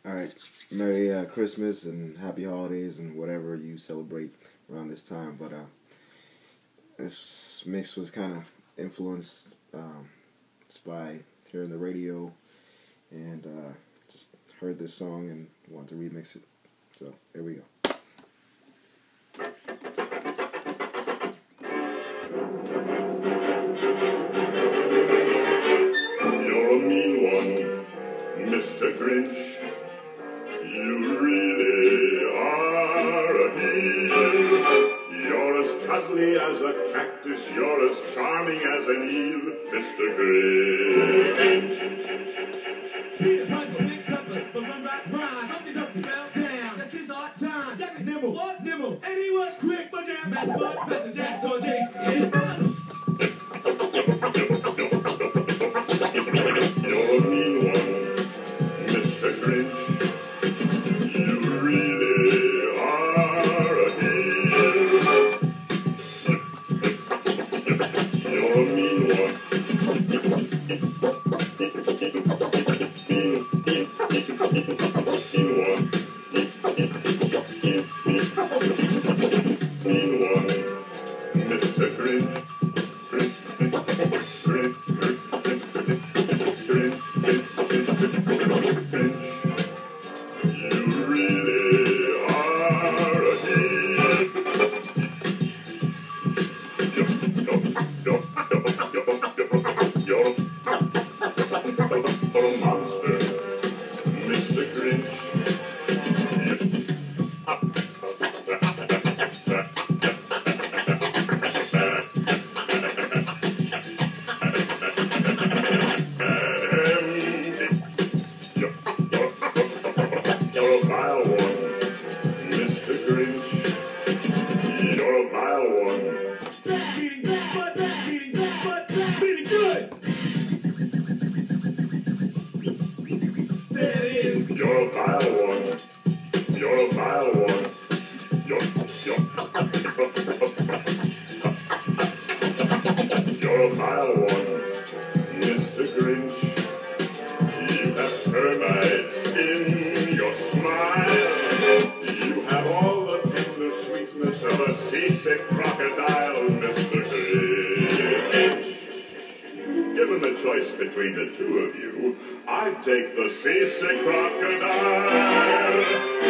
All right, Merry Christmas and Happy Holidays and whatever you celebrate around this time. But this mix was kind of influenced by hearing the radio and just heard this song and wanted to remix it. So here we go. You're a mean one, Mr. Grinch. You really are a heel. You're as cuddly as a cactus. You're as charming as an eel, Mr. Grinch. Peter Piper, big peppers, but run right, ride, Humpty Dumpty, fell down. That's his hard time. Jack, nimble, what? Nimble, and he was quick, but jam, mass mud, Pastor Jack, so Jay, yeah. You're a mean one, Mr. Grinch. You really are a heel. You're a mean one. Mean one, Mr. Grinch. You really are a heel. You're a monster, Mr. Grinch. You're a vile one, Mr. Grinch. You're a vile one. Beating good, beating good. There it is. You're a vile one. You're a vile one. You're a vile one, Mr. Grinch. You have termites in your smile. You have all the tender sweetness of a seasick crocodile, Mr. Grinch. Given the choice between the two of you, I'd take the seasick crocodile.